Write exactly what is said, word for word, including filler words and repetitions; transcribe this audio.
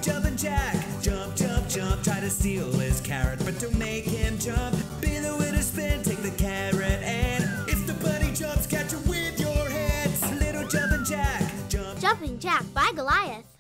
jumping jack. Jump, jump, jump, try to steal his carrot, but don't make him jump. Be the winner spin, take the carrot, and if the bunny jumps, catch it with your hands. Little jumping jack. Jump. Jumping Jack by Goliath.